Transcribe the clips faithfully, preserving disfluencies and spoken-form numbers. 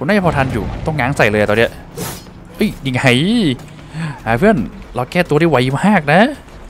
ผมน่าจะพอทันอยู่ต้องง้างใส่เลยตอนเนี้ยเฮ้ยยังไงเพื่อนเราแก้ตัวได้ไวมากนะ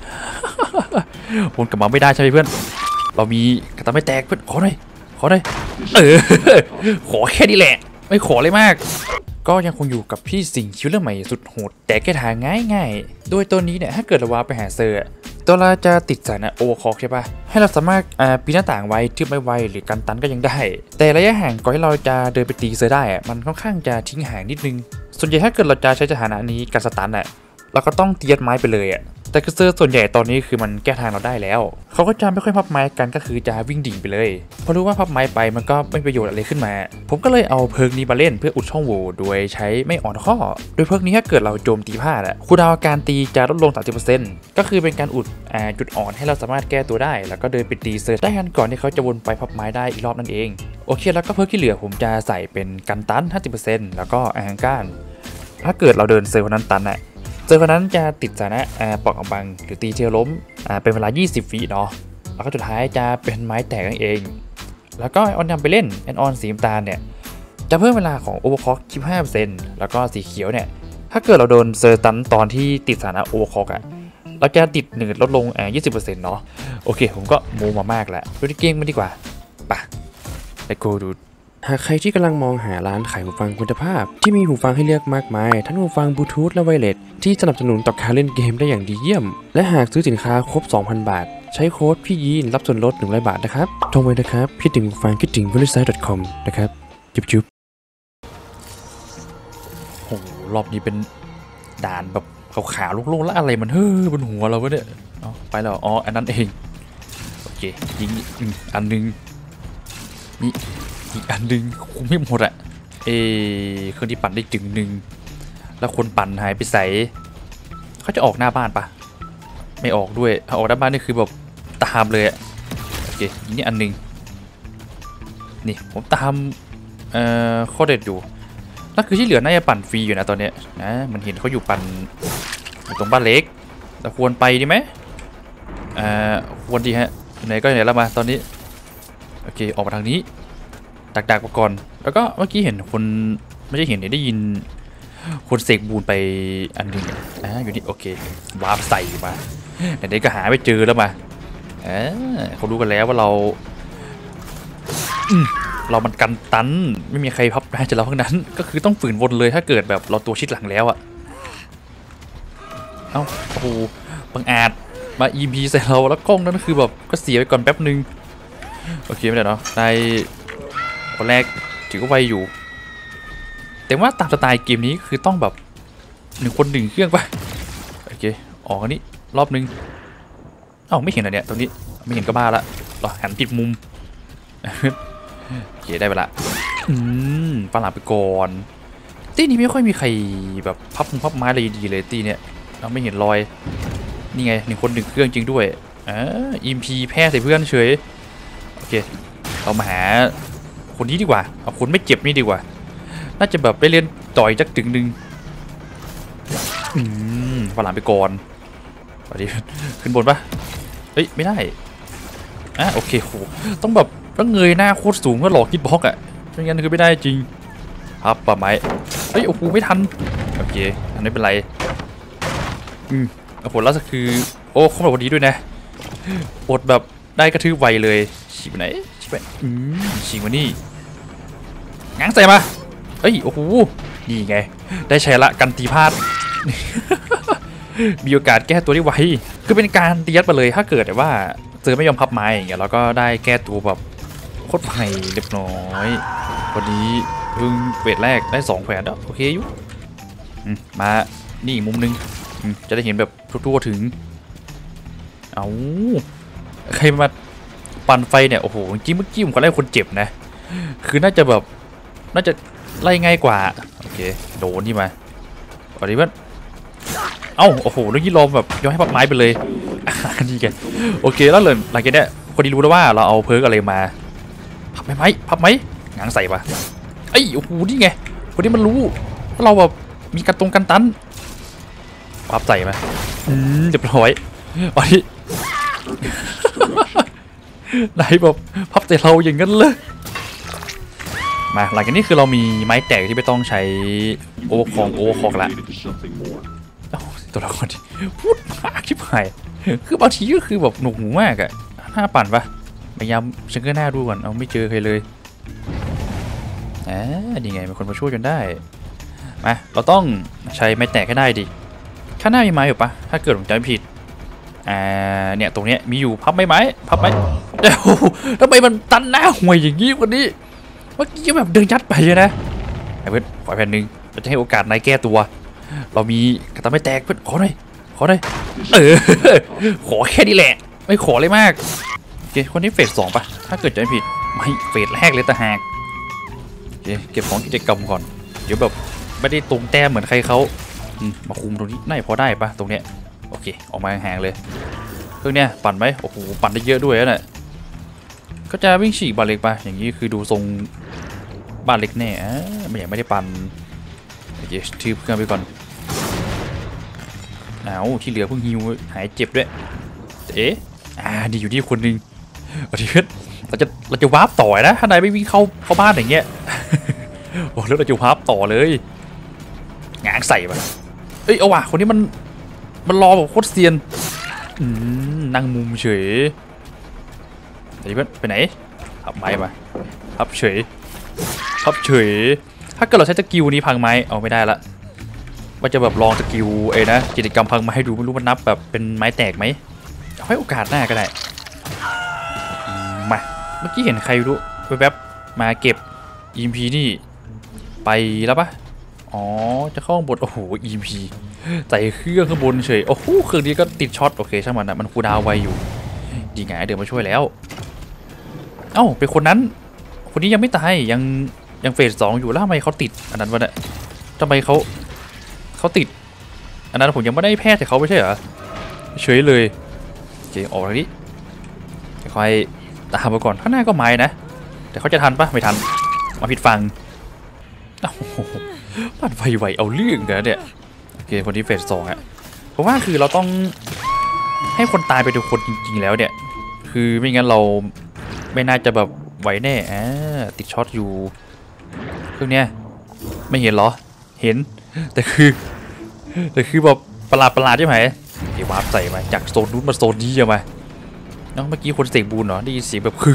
วนกลับมาไม่ได้ใช่ไหมเพื่อนเรามีกระตาไม่แตกเพื่อนขอหน่อยขอหน่อยเออขอแค่นี้แหละไม่ขอเลยมากก็ยังคงอยู่กับพี่สิงห์คิวเลอร์ใหม่สุดโหดแต่แก้ทางง่ายๆโดยตัวนี้เนี่ยถ้าเกิดเราวาไปหาเซอร์ตัวเราจะติดสารนะโอเวอร์คล็อกใช่ปะให้เราสามารถปีนหน้าต่างไว้ทึบไม่ไวหรือกันตันก็ยังได้แต่ระยะห่างก่อนที่เราจะเดินไปตีเซอร์ได้อะมันค่อนข้างจะทิ้งห่างนิดนึงส่วนใหญ่ถ้าเกิดเราจะใช้สถานะนี้การสตันอ่ะเราก็ต้องตียัดไม้ไปเลยอ่ะแต่คือเซอร์ส่วนใหญ่ตอนนี้คือมันแก้ทางเราได้แล้วเขาก็จะไม่ค่อยพับไม้กันก็คือจะวิ่งดิ่งไปเลยพอรู้ว่าพับไม้ไปมันก็ไม่ประโยชน์อะไรขึ้นมาผมก็เลยเอาเพิร์กนี้มาเล่นเพื่ออุดช่องโหว่โดยใช้ไม่อ่อนข้อโดยเพิร์กนี้ถ้าเกิดเราโจมตีพลาดอ่ะคูลดาวน์การตีจะลดลง สามสิบเปอร์เซ็นต์ ก็คือเป็นการอุดอ่าจุดอ่อนให้เราสามารถแก้ตัวได้แล้วก็เดินไปตีเซอร์ได้กันก่อนที่เขาจะวนไปพับไม้ได้อีกรอบนั่นเองโอเคแล้วก็เพิร์กที่เหลือผมจะใส่เป็นกันตัน ห้าสิบเปอร์เซ็นต์ แล้วก็อาหารก้านถ้าเกิดเราเดินเซอร์คนนั้นตันอ่ะเจอคนนั้นจะติดสถานะปอกกำบังหรือตีเทลล้มเป็นเวลายี่สิบวิเนาะแล้วก็สุดท้ายจะเป็นไม้แตกนั่นเองแล้วก็ออนนำไปเล่นแอนออนสีน้ำตาลเนี่ยจะเพิ่มเวลาของโอเวอร์คล็อก สิบห้าเปอร์เซ็นต์ แล้วก็สีเขียวเนี่ยถ้าเกิดเราโดนเซอร์ตันตอนที่ติดสถานะโอเวอร์คล็อกอ่ะเราจะติดหนึ่งลดลงอ่า ยี่สิบเปอร์เซ็นต์ เนาะโอเคผมก็โมมามากแล้วดูที่เกมมันดีกว่าปะไปโกดูหากใครที่กำลังมองหาร้านขายหูฟังคุณภาพที่มีหูฟังให้เลือกมากมายทั้งหูฟังบลูทูธและไวเลสที่สนับสนุนต่อการเล่นเกมได้อย่างดีเยี่ยมและหากซื้อสินค้าครบ สองพัน บาทใช้โค้ดพี่ยีนรับส่วนลดหนึ่งร้อยบาทนะครับโทรไว้นะครับคิดถึงหูฟังคิดถึง บริษัท ดอท คอม นะครับจุ๊บจุ๊บโอ้รอบนี้เป็นด่านแบบขาวๆโล่งๆแล้วอะไรมันเฮ้อบนหัวเราวะเนี่ยเอาไปแล้วอ๋ออันนั้นเองโอเคยิงอันนึงนี่อีกอันนึงคงไม่หมดอะเอเครื่องที่ปั่นได้จึงหนึ่งแล้วคนปั่นหายไปใส่เขาจะออกหน้าบ้านปะไม่ออกด้วยออกหน้าบ้านนี่คือแบบตามเลยอะโอเคนี่อันนึงนี่ผมตามเอ่อข้อเด็ดอยู่นั่นคือที่เหลือน่าจะปั่นฟรีอยู่นะตอนเนี้ยนะมันเห็นเขาอยู่ปั่นอยู่ตรงบ้านเล็กเราควรไปดีไหมอ่าควรดีฮะไหนก็ไหนแล้วมาตอนนี้โอเคออกมาทางนี้ดักๆมาก่อนแล้วก็เมื่อกี้เห็นคนไม่ใช่เห็นได้ยินคนเสกบูนไปอันหนึ่งอ่าอยู่นี่โอเควาร์ปใส่มาไหนๆก็หาไม่เจอแล้วมาเออเขารู้กันแล้วว่าเราเรามันกันตันไม่มีใครพับได้จากเราทั้งนั้นก็คือต้องฝืนวนเลยถ้าเกิดแบบเราตัวชิดหลังแล้วอะเอ้าโอ้โหบังอาจมา อี พี ใส่เราแล้วกล้องนั่นคือแบบก็เสียไปก่อนแป๊บนึงโอเคไม่ได้เนาะในคนแรกถือว่าไวอยู่แต่ว่าตามสไตล์เกมนี้คือต้องแบบหนึ่งคนหนึ่งเครื่องป่ะโอเคออกอันนี้รอบนึงเอ้าไม่เห็นอะไรเนี่ยตรงนี้ไม่เห็นก็บ้าละเราหันผิดมุมโอเคได้เวลาอืมปาหลาไปก่อนตีนี้ไม่ค่อยมีใครแบบพับมุมพับไม้อะไรดีเลยตีเนี่ยเราไม่เห็นรอยนี่ไงหนึ่งคนหนึ่งเครื่องจริงด้วยอ่าอิมพีแพ้ใส่เพื่อนเฉยโอเคเรามาหาคนนี้ดีกว่าเอาคนไม่เจ็บนี่ดีกว่าน่าจะแบบไปเรียนต่อยจักถึงหนึ่งอืมปาหลาไปก่อนสวัสดีขึ้นบนปะเฮ้ยไม่ได้อ่ะโอเคโหต้องแบบต้องเงยหน้าโคตรสูงเพื่อหลอกคิดบล็อกอ่ะไม่งั้นคือไม่ได้จริงพับป่ะไม้เฮ้ยโอ้โหไม่ทันโอเคอันนี้เป็นไรอืมผลลัพธ์คือโอ้เข้ามาวันนี้ด้วยนะอดแบบได้กระทืบไวเลยฉีกไปไหนฉีกไปอืมฉีกมานี่ง้างใส่มาเอ้ยโอ้โหนี่ไงได้ใช้ละกันตีพลาด มีโอกาสแก้ตัวได้ไวคือเป็นการตียัดไปเลยถ้าเกิดแต่ว่าเจอไม่ยอมพับไม้อย่างเงี้ยเราก็ได้แก้ตัวแบบโคตรไวเรียบร้อยวันนี้เพิ่งเวทแรกได้สองแผลแล้วโอเคอยู่มานี่มุมนึงจะได้เห็นแบบทั่วๆถึงเอาใครมาปั่นไฟเนี่ยโอ้โหจริงเมื่อกี้ผมก็ไล่คนเจ็บนะคือน่าจะแบบน่าจะไล่ง่ายกว่าโอเคโดนที่มาสวัสดีเพื่อนเอ้าโอ้โหเรื่องนี้ลมแบบย้อนให้พับไม้ไปเลยนี่แกโอเคแล้วเลยหลังจากนี้คนที่รู้แล้วว่าเราเอาเพิร์กอะไรมาพับไหมไหมพับไหมง้างใส่ปะไอ้โอ้โหนี่ไงคนนี้มันรู้ว่าเราแบบมีกันตรงกันตันพับใส่ไหมอืมเรียบร้อยอันนี้ไหนแบบพับใส่เราอย่างนั้นเลยมาหลังจากนี้คือเรามีไม้แตกที่ไม่ต้องใช้โอเวอร์คองโอเวอร์คอกละตัวละครที่พูดมากชิบหายคือบางทีก็คือแบบหนุกหูมากอะหน้าปั่นปะพยายามฉันก็หน้าดูก่อนเอาไม่เจอใครเลยอ่านี่ไงมีคนมาช่วยจนได้มาเราต้องใช้ไม้แตกให้ได้ดิข้างหน้ามีไม้อยู่ปะถ้าเกิดผมจำไม่ผิดอ่าเนี่ยตรงเนี้ยมีอยู่พับไม้ไม้พับไม้เอ้าทำไมมันตันหน้าห่วยอย่างนี้วันนี้เมื่อกี้แบบเดินยัดไปเลยนะไอ้เพื่อนขอแผ่นหนึ่งเราจะให้โอกาสนายแก้ตัวเรามีกระตาไม่แตกเพื่อนขอหน่อยขอหน่อยเออขอแค่นี้แหละไม่ขอเลยมากโอเคคนนี้เฟสสองปะถ้าเกิดจำไม่ผิดไม่เฟสแรกเลยแต่หากโอเคเก็บของกิจกรรมก่อนเดี๋ยวแบบไม่ได้ตรงแต้มเหมือนใครเขามาคุมตรงนี้น่าจะพอได้ปะตรงเนี้ยโอเคออกมาห่างเลยเครื่องเนี้ยปั่นไหมโอ้โหปั่นได้เยอะด้วยนะก็จะวิ่งฉีกบาเล็กไปอย่างนี้คือดูทรงบ้านเล็กแน่ไม่อยากไม่ได้ปั่นโอเคทืบเครื่องไปก่อนเอาที่เหลือเพิ่งฮิวหายเจ็บด้วยเอ๊ะอ่าดีอยู่ที่คนหนึ่งโอเคเราจะเราจะวาร์ปต่อนะถ้านายไม่วิ่งเข้าเข้าบ้านอย่างเงี้ยโอ้แล้วเราจะวาร์ปต่อเลยงางใส่ไปเอ้ยเอาว่ะคนนี้มันมันรอแบบโคตรเซียนนั่งมุมเฉยเดี๋ยวเพื่อนไปไหนพับไม้มาพับเฉยพับเฉยถ้าเกิดเราใช้สกิลนี้พังไม้เอาไม่ได้ละว่าจะแบบลองสกิลเอ้นะกิจกรรมพังไม้ให้ดูไม่รู้มันนับแบบเป็นไม้แตกไหมเอาให้โอกาสหน้าก็ได้มาเมื่อกี้เห็นใครรู้แวบๆมาเก็บ อี เอ็ม พี นี่ไปแล้วปะอ๋อจะเข้าบทโอ้โห อี เอ็ม พี ใส่เครื่องข้างบนเฉยโอ้โหเครื่องนี้ก็ติดช็อตโอเคช่างมันนะมันคูลดาวน์ไวอยู่ดีไงเดี๋ยวมาช่วยแล้วเอ้าเป็นคนนั้นคนนี้ยังไม่ตายยังยังเฟสสองอยู่แล้วทำไมเขาติดอันนั้นวะเนี่ยทำไมเขาเขาติดอันนั้นผมยังไม่ได้แพทย์แต่เขาไม่ใช่เหรอเฉยเลยโอเคออกแล้วนี้ค่อยตามมาก่อนข้างหน้าก็ไม้นะแต่เขาจะทันปะไม่ทันมาผิดฟังโอ้โหปั่นไวๆเอาเรื่องกันเนี่ยโอเคคนที่เฟสสองอะเพราะว่าคือเราต้องให้คนตายไปทุกคนจริงๆแล้วเนี่ยคือไม่งั้นเราไม่น่าจะแบบไหวแน่อ่าติดช็อตอยู่เครื่องเนี้ยไม่เห็นเหรอเห็นแต่คือแต่คือแบบประหลาดประหลาดใช่ไหมเดี๋ยววาร์ปใส่มาจากโซนนู้นมาโซนนี้มาน้องเมื่อกี้คนเสกบูนเหรอได้ยินเสียงแบบคึ่ง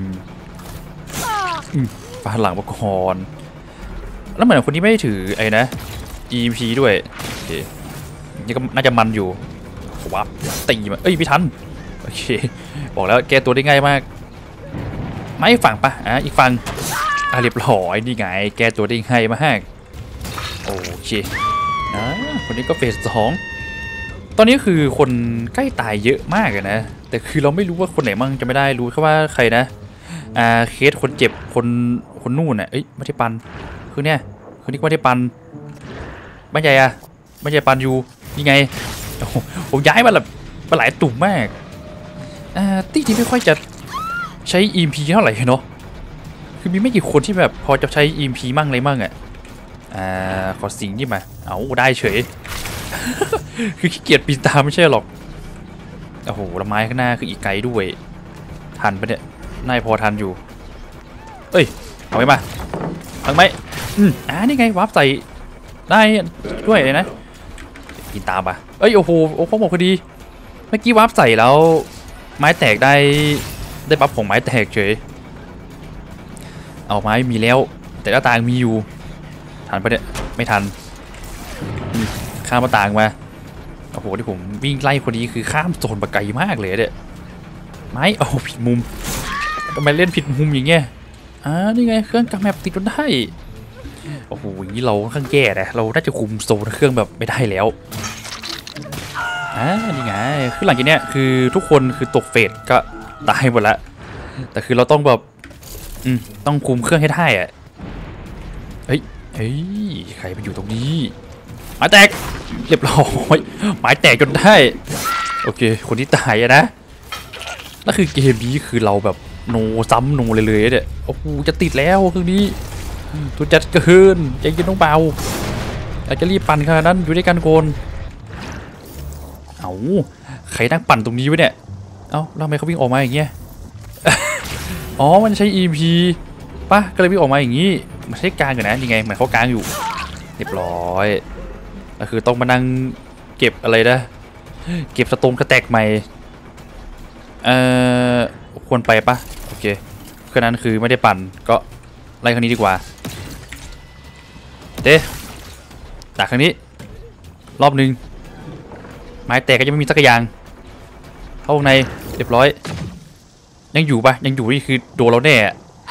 ฟาดหลังมาก่อนแล้วเหมือนคนนี้ไม่ได้ถือไอ้นะ อี เอ็ม พี ด้วยโอเคนี่ก็น่าจะมันอยู่วาร์ปตีมาเอ้ยพี่ทันโอเคบอกแล้วแกตัวได้ง่ายมากไม่ฝั่งปะอ่ะอีกฝั่งอ่ะเรียบร้อยนี่ไงแกตัวได้ง่ายมากโอเคนะคนนี้ก็เฟสสองตอนนี้คือคนใกล้ตายเยอะมากนะแต่คือเราไม่รู้ว่าคนไหนมั่งจะไม่ได้รู้แค่ว่าใครนะอ่าเคสคนเจ็บคนคนนู่นอ่ะเอ้ยไม่ใช่ปันคือเนี่ยคนนี้ก็ไม่ได้ปันไม่ใช่อะไม่ใช่ปันอยู่ยังไงโอ้โหผมย้ายมาแบบมาหลายตุ่มมากอ่าที่ที่ไม่ค่อยจะใช้ อี เอ็ม พี เท่าไหร่เนาะคือมีไม่กี่คนที่แบบพอจะใช้ อี เอ็ม พี มั่งอะไรมั่งอ่ะอ่าขอสิงที่มาเอาได้เฉย คือขี้เกียจปีนตามไม่ใช่หรอกโอ้โหละไม้ข้างหน้าคืออีกไกลด้วยทันปะเนี่ยนายพอทันอยู่เอ้ยเอาไปมาทังไหมอืมอ่านี่ไงวาร์ปใส่ได้ด้วยเลยนะปีนตามปะเอ้ยโอ้โหโอ้โหบอกพอดีเมื่อกี้วาร์ปใส่แล้วไม้แตกได้ได้ปั๊บของไม้แตกเฉยเอาไม้มีแล้วแต่หน้าต่างมีอยู่ทันปะเนี่ยไม่ทันข้ามหน้าต่างมาโอ้โหที่ผมวิ่งไล่คนนี้คือข้ามโซนปะไกลมากเลยเนี่ยไม้เอาผิดมุมทำไมเล่นผิดมุมอย่างเงี้ยอ่านี่ไงเครื่องกำแมปติดจนได้โอ้โหอย่างนี้เราข้างแก่นะเราน่าจะคุมโซนเครื่องแบบไม่ได้แล้วอ่านี่ไงคือหลังจากเนี้ยคือทุกคนคือตกเฟสก็ตายหมดละแต่คือเราต้องแบบอืมต้องคุมเครื่องให้ได้อะเฮ้ยเฮ้ยใครมาอยู่ตรงนี้ไม้แตกเรียบร้อยไม้แตกจนได้โอเคคนที่ตายอะนะนั่นคือเกมนี้คือเราแบบโนซ้ำโนเลยเลยเนี่ยโอ้โหจะติดแล้วเครื่องนี้ตัวจัดเกินใจเย็นต้องเบาอยากจะรีบปั่นขนาดนั้นอยู่ด้วยกันโกนเอาใครนั่งปั่นตรงนี้วะเนี่ยเอ้าแล้วทำไมเขาวิ่งออกมาอย่างเงี้ยอ๋อมันใช้ อี เอ็ม พี ปปะก็เลยวิ่งออกมาอย่างนี้มาใช้กลางกันนะยังไงเหมือนเขากลางอยู่เรียบร้อยก็คือต้องมานั่งเก็บอะไรนะเก็บสตงกระแตกใหม่เอ่อควรไปปะโอเคแค่นั้นคือไม่ได้ปั่นก็ไล่ครั้งนี้ดีกว่าเด้จากครั้งนี้รอบนึงไม้แตกก็ยังไม่มีสักอย่างเข้าข้างในเรียบร้อยยังอยู่ปะยังอยู่นี่คือโดนเราแน่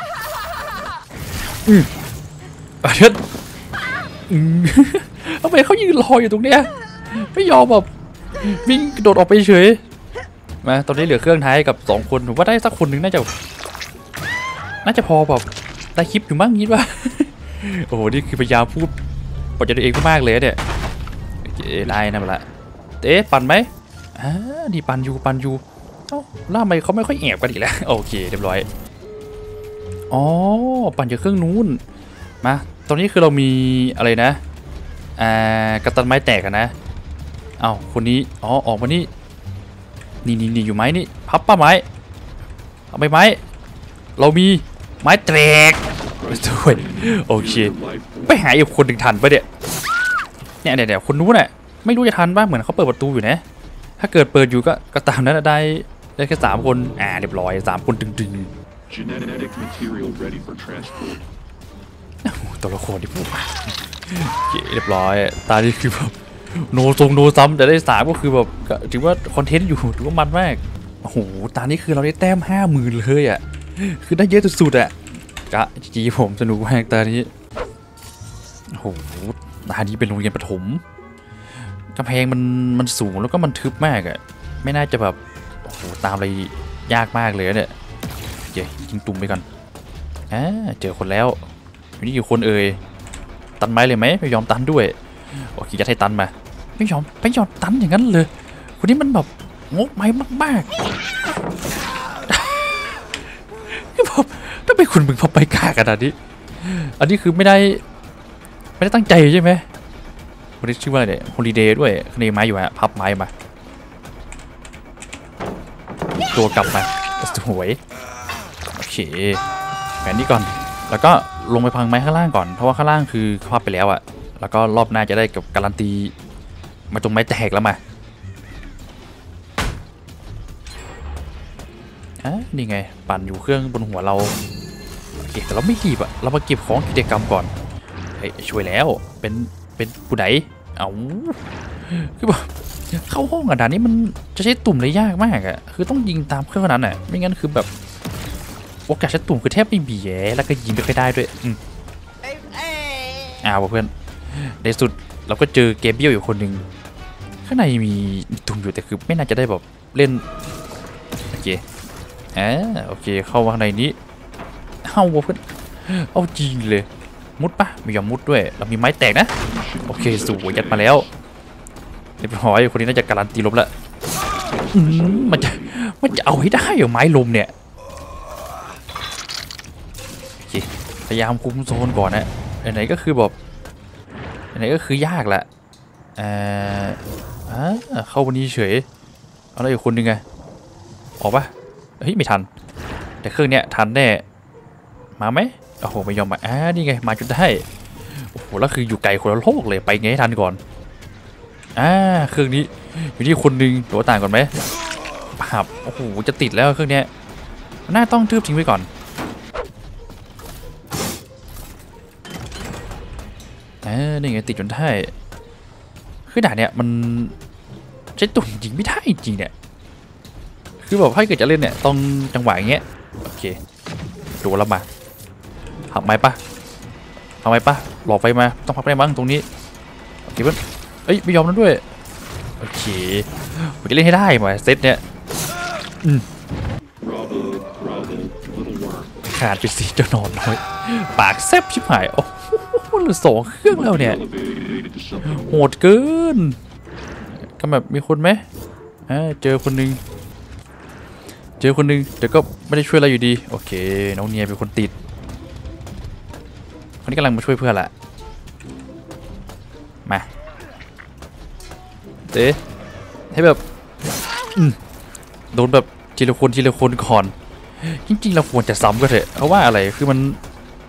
อืมอ่ะเชิดอืมทำไมเขายืนรออยู่ตรงเนี้ยไม่ยอมแบบวิ่งโดดออกไปเฉยมาตอนนี้เหลือเครื่องท้ายกับสองคนผมว่าได้สักคนหนึ่งน่าจะน่าจะพอแบบได้คลิปอยู่มั้งคิดว่าโอ้โหนี่คือพยายามพูดปลดใจตัวเองมากเลยเนี่ยโอเคได้นะมาละเอ๊ะปั่นไหมอ่าดีปั่นอยู่ปั่นอยู่เอ้าล่าทำไมเขาไม่ค่อยแอบกันอีกแล้วโอเคเรียบร้อยอ๋อปั่นจากเครื่องนู้นมาตอนนี้คือเรามีอะไรนะอ่ากัปตันไม้แตกกันนะเอ้าคนนี้อ๋อออกมานี่นี่นี่นี่อยู่ไหมนี่พับป้าไม้เอาไปไม้เรามีไม้แตกด้วยโอเคไปหาอีกคนหนึ่งทันปะเนี่ยเนี่ยเดี๋ยวคนนู้นน่ะไม่รู้จะทันป่ะเหมือนเขาเปิดประตูอยู่นะถ้าเกิดเปิดอยู่ก็ก็ตามนั้นได้ได้แค่สามคนอ่าเรียบร้อยสามคนดึงๆตัวละครที่พูดเรียบร้อยตานี่คือแบบโนทรงโนซ้ำแต่ได้สามก็คือแบบถือว่าคอนเทนต์อยู่ถือว่ามันมากโอ้โหตานี้คือเราได้แต้มห้าหมื่นเลยอ่ะคือได้เยอะสุดๆอ่ะกะจีผมสนุกมากตานี้โอ้โหตานี้เป็นโรงเรียนประถมกำแพงมันมันสูงแล้วก็มันทึบมากอ่ะไม่น่าจะแบบโอ้โหตามอะไรยากมากเลยเนี่ยเดี๋ยวยิงตุ่มไปก่อนอ่าเจอคนแล้วนี่อยู่คนเอ่ยตันไม้เลยไหมไม่ยอมตันด้วยโอเคจะให้ตันมาไม่ยอมไม่ยอมตันอย่างนั้นเลยคนนี้มันแบบงกไม้มากๆคือแบบถ้าเป็นคุณมึงพอไปกาขนาดนี้อันนี้คือไม่ได้ไม่ได้ตั้งใจใช่ไหมคนนี้ชื่อว่าอะไรเนี่ยฮอลิเดย์ด้วยคดีไม้อยู่ฮะพับไม้มาตัวกลับมาสวยโอเคแผนนี้ก่อนแล้วก็ลงไปพังไม้ข้างล่างก่อนเพราะว่าข้างล่างคือพับไปแล้วอะแล้วก็รอบหน้าจะได้กับการันตีมาตรงไม้แตกแล้วมาอ่ะนี่ไงปั่นอยู่เครื่องบนหัวเราโอเคแต่เราไม่รีบอะเรามาเก็บของกิจกรรมก่อนเฮ้ยช่วยแล้วเป็นเป็นผู้ใดเอาคือแบบเข้าห้องอ่ะด่านนี้มันจะใช้ตุ่มเลยยากมากอะคือต้องยิงตามเครื่องนั้นอะไม่งั้นคือแบบโอกาสใช้ตุ่มคือแทบไม่มีแล้วก็ยิงไม่ค่อยได้ด้วยอืมอ้าวเพื่อนในสุดเราก็เจอเกมเบี้ยวอยู่คนหนึ่งข้างในมีตุ่มอยู่แต่คือไม่น่าจะได้แบบเล่นโอเคอ่าโอเคเข้ามาข้างในนี้เอาเพื่อนเอาจริงเลยมุดปะไม่ยอมมุดด้วยเรามีไม้แตกนะโอเคสวยยัดมาแล้วเรียบร้อยคนนี้น่าจะการันตีลบแล้วมันจะมันจะเอาให้ได้เหรอไม้ลมเนี่ยโอเคพยายามคุมโซนก่อนนะไหนๆก็คือแบบไหนๆก็คือยากแหละเอ่อเข้าวันนี้เฉยเอาอะไรอยู่คนหนึ่งไงออกปะเฮ้ยไม่ทันแต่เครื่องเนี้ยทันแน่มาไหมโอ้โหไม่ยอมมาอ่านี่ไงมาจุดได้โอ้โหแล้วคืออยู่ไกลคนละโลกเลยไปไงให้ทันก่อนอ่าเครื่องนี้อยู่ที่คนหนึ่งตัวต่างก่อนไหมปับโอ้โหจะติดแล้วเครื่องเนี้ยน่าต้องทืบทิ้งไว้ก่อนอ่านี่ไงติดจนได้คือด่านเนี้ยมันใช้ตุ่มยิงไม่ได้จริงเนี่ยคือแบบถ้าเกิดจะเล่นเนี่ยต้องจังหวะอย่างเงี้ยโอเคดูแล้วมาหักไม้ปะหักไม้ปะหลอกไฟมาต้องพักได้บ้างตรงนี้โอเคเพื่อนเอ้ยไม่ยอมนั่นด้วยโอเคผมจะเล่นให้ได้มาเซตเนี้ยอืมขาดไปสิเจ้านอนน้อยปากแซบชิบหายโอ้โหเหลือสองเครื่องแล้วเนี่ยโหดเกินก็แบบมีคนไหมอ่าเจอคนนึงเจอคนนึงแต่ก็ไม่ได้ช่วยอะไรอยู่ดีโอเคน้องเนียเป็นคนติดคนนี้กำลังมาช่วยเพื่อนแหละมาเจ๊ให้แบบโดนแบบทีละคนทีละคนก่อนจริงๆเราควรจะซ้ำก็เถอะเพราะว่าอะไรคือมัน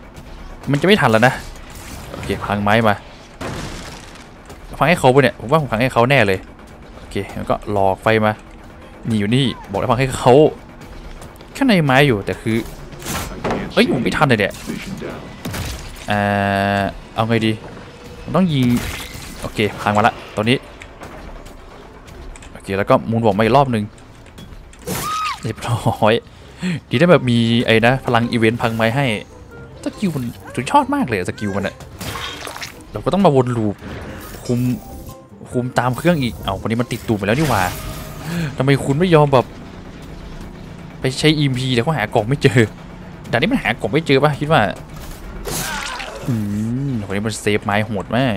มันจะไม่ทันแล้วนะโอเคพังไม้มาพังให้เขาไปเนี่ยผมว่าผมพังให้เขาแน่เลยโอเคแล้วก็หลอกไฟมานี่อยู่นี่บอกแล้วพังให้เขาข้างในไม้อยู่แต่คือเอ้ยผมไม่ทันเลยเนี่ยอ่าเอาไงดีผมต้องยิงโอเคพังมาละตอนนี้โอเคแล้วก็มูนบอกมาอีกรอบนึงเรียบร้อยดีได้แบบมีไอ้นะพลังอีเวนต์พังไม้ให้สกิลมันสุดยอดมากเลยสกิลมันอะเราก็ต้องมาวนลูปคุมคุมตามเครื่องอีกเอาคนนี้มันติดตูดไปแล้วนี่หว่าทำไมคุณไม่ยอมแบบไปใช้ อี เอ็ม พี แต่ก็หากล่องไม่เจอด่านนี้มันหากล่องไม่เจอป่ะคิดว่าอืมคนนี้มันเซฟไม้โหดมาก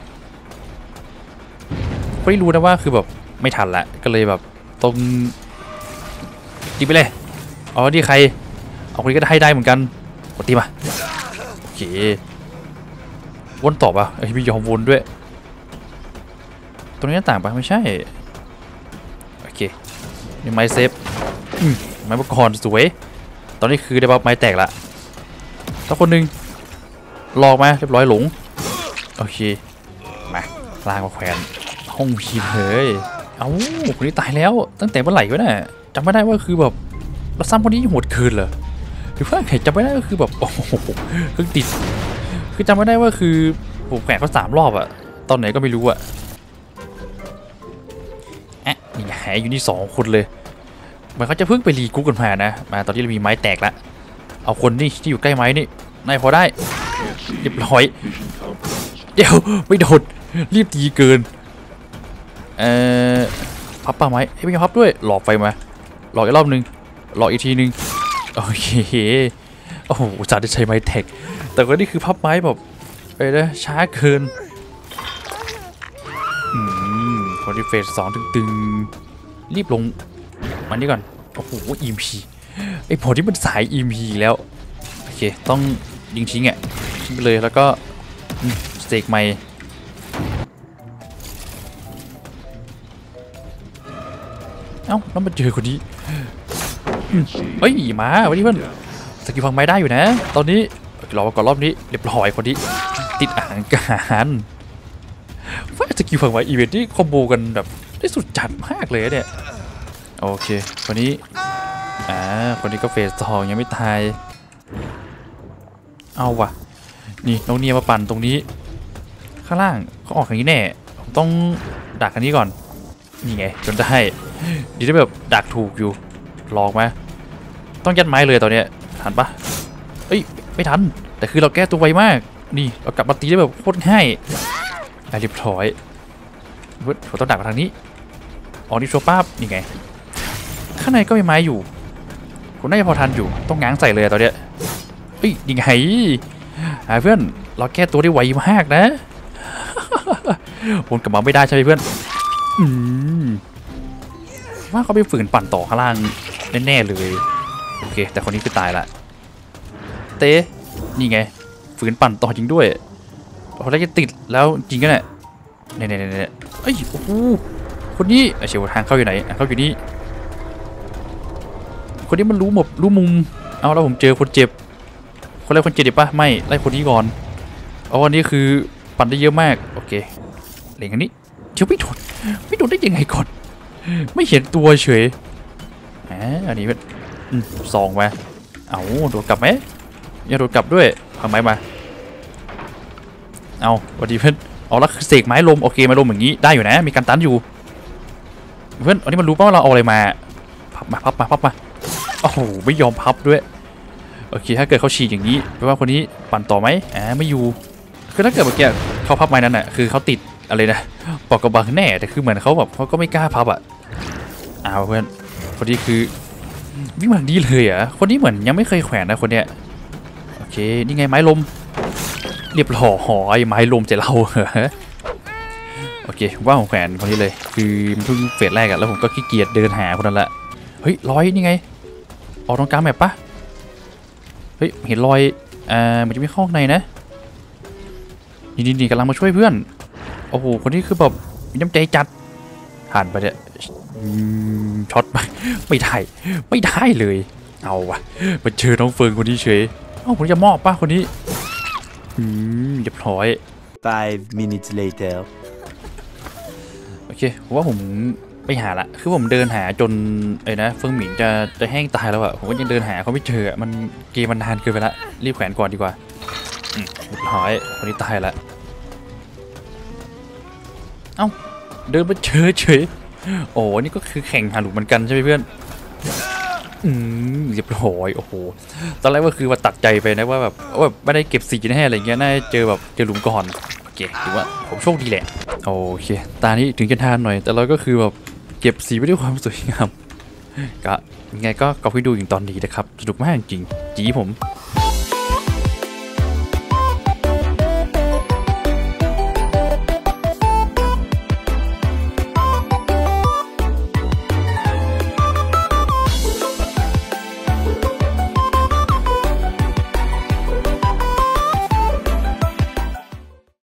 ไม่รู้นะว่าคือแบบไม่ทันละก็เลยแบบตรงตีไปเลยอ๋อที่ใครเอาคนนี้ก็ได้ได้เหมือนกันกดตีมาโอเควนต่อป่ะไอ้ไม่ยอมวนด้วยตรงนี้ต่างป่ะไม่ใช่โอเคนี่ไม้เซฟไม้อุปกรณ์สวยตอนนี้คือได้บัฟไม้แตกละถ้าคนหนึ่งลอกมาเรียบร้อยหลงโอเคมาลากมาแขวนห้องพีเฮ้ยเอ้าคนนี้ตายแล้วตั้งแต่เมื่อไหร่วะเนี่ยจำไม่ได้ว่าคือแบบเราซ้ำคนนี้โหดเกินเหรอหรือว่าใครจำไม่ได้ก็คือแบบโอ้โหเพิ่งติดคือจำไม่ได้ว่าคือผมแขวนเขาสามรอบอะตอนไหนก็ไม่รู้อะอ่ะนี่หายอยู่นี่สองคนเลยมันเขาจะเพิ่งไปรีกุ๊กกันมานะมาตอนที่เรามีไม้แตกละเอาคนนี่ที่อยู่ใกล้ไม้นี่นายพอได้เรียบร้อยเดี๋ยวไม่โดนรีบตีเกินเอ่อพับป่าไม้ให้พี่พับด้วยหลอกไฟมาหลอกอีกรอบนึงหลอกอีกทีนึงโอเคโอ้โหจ่าได้ใช้ไม้แตกแต่ก็นี่คือพับไม้แบบไปนะช้าเกินอืมคนที่เฟสสองตึงๆรีบลงมันนี่ก่อนโอ้โห อี เอ็ม พี ไอ้พอที่มันสาย อี เอ็ม พี แล้วโอเคต้องยิงทิ้งอ่ะทิ้งไปเลยแล้วก็สเต็กใหม่เอ้าแล้วมาเจอคนนี้เฮ้ยมาวันนี้เพื่อนสกิลฟังไม้ได้อยู่นะตอนนี้รอมาก่อนรอบนี้เรียบร้อยคนนี้ติดอ่างการว่าสกิลฟังไม้อีเวนต์ที่คอมโบกันแบบได้สุดจัดมากเลยเนี่ยโอเคคนนี้อ่าคนนี้ก็เฟสสองยังไม่ตายเอาว่ะนี่น้องเนียมาปั่นตรงนี้ข้างล่างเขาออกอย่างนี้แน่ผมต้องดักอันนี้ก่อนนี่ไงจนได้ดีได้แบบดักถูกอยู่ลองไหมต้องยัดไม้เลยตอนเนี้ยทันปะเอ้ยไม่ทันแต่คือเราแก้ตัวไวมากนี่เรากลับมาตีได้แบบโคตรง่ายเรียบร้อยผมต้องดักมาทางนี้ออกนี่โชว์ป้าบนี่ไงข้างในก็มีไม้อยู่ผมน่าจะพอทันอยู่ต้องง้างใส่เลยตอนเนี้ยเฮ้ยยังไงเพื่อนเราแก้ตัวได้ไวมากนะวนกลับมาไม่ได้ใช่ไหมเพื่อนอืมว่าเขาไปฝืนปั่นต่อข้างล่างแน่ๆเลยโอเคแต่คนนี้คือตายละเต้นี่ไงฝืนปั่นต่อจริงด้วยเขาได้จะติดแล้วจริงกันเนี่ยเนี่ยเนี่ยเนี่ยเอ้ยโอ้โหคนนี้เชียวทางเข้าอยู่ไหนเขาอยู่นี่คนนี้มันรู้หมดรู้มุมเอาแล้วผมเจอคนเจ็บคนแรกคนเจ็บดิป่ะไม่ไล่คนนี้ก่อนเอาวันนี้คือปั่นได้เยอะมากโอเคเหล่งอันนี้เชียวไม่โดนไม่โดนได้ยังไงก่อนไม่เห็นตัวเฉยอ่าอันนี้เป็นสองมาเอาโดดกลับไหมอย่าโดดกลับด้วยทำไมมาเอาวันนี้เพื่อนเอาแล้วเสกไม้ลมโอเคไม้ลมอย่างนี้ได้อยู่นะมีการตันอยู่เพื่อนอันนี้มันรู้ป่ะว่าเราเอาอะไรมาพับมาพับมาพับมาโอ้โหไม่ยอมพับด้วยโอเคถ้าเกิดเขาฉีกอย่างนี้แปลว่าคนนี้ปั่นต่อไหมอ่าไม่อยู่คือถ้าเกิดเมื่อกี้เขาพับไม้นั้นอ่ะคือเขาติดอะไรนะปอกกระบังแน่แต่คือเหมือนเขาแบบเขาก็ไม่กล้าพับอ่ะอ้าวเพื่อนคนนี้คือวิ่งมาดีเลยอ่ะคนนี้เหมือนยังไม่เคยแขวนนะคนเนี้ยโอเคนี่ไงไม้ลมเรียบร้อยไม้ลมจะเล่าเหรอโอเคว่าผมแขวนคนนี้เลยคือเพิ่งเฟสแรกอะแล้วผมก็ขี้เกียจเดินหาคนนั้นแหละเฮ้ยรอยนี่ไงออกตรงกลางแบบปะเฮ้ยเห็นรอยอ่ามันจะไม่เข้าข้างในนะนี่นี่นี่กำลังมาช่วยเพื่อนโอ้โหคนนี้คือแบบมีน้ำใจจัดผ่านไปเนี่ยช็อตไปไม่ได้ไม่ได้เลยเอาวะมาเจอน้องเฟิร์นคนนี้เฉยเอ้าผมจะมอบป่ะคนนี้อืมเรียบร้อย Five minutes later. โอเคผมว่าผมไปหาละคือผมเดินหาจนไอ้นะเฟิงหมิงจะจะแห้งตายแล้วอะผมก็ยังเดินหาเขาไม่เจออะมันเกมมันนานเกินไปละรีบแขวนก่อนดีกว่าอืมเรียบร้อยคนนี้ตายละเอ้าเดินมาเจอเฉยโอ้นี่ก็คือแข่งหาหลุมเหมือนกันใช่ไหมเพื่อนอืมเรียบร้อยโอ้โหตอนแรกก็คือว่าตัดใจไปนะว่าแบบว่าแบบไม่ได้เก็บสีแน่อะไรเงี้ยน่าจะเจอแบบเจอหลุมก่อนโอเคถือว่าผมโชคดีแหละโอเคตานี้ถึงจะทานหน่อยแต่เราก็คือแบบเก็บสีไปด้วยความสวยงามก็ยังไงก็ขอบคุณดูอย่างตอนนี้นะครับสนุกมากจริงจีผม